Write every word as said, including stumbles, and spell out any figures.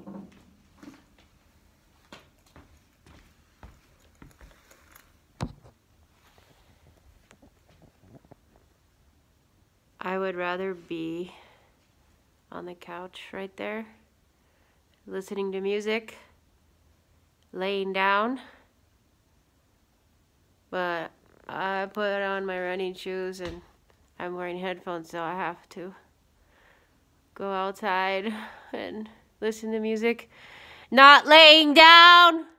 I would rather be on the couch right there, listening to music, laying down, but I put on my running shoes and I'm wearing headphones, so I have to go outside and listen to music, not laying down.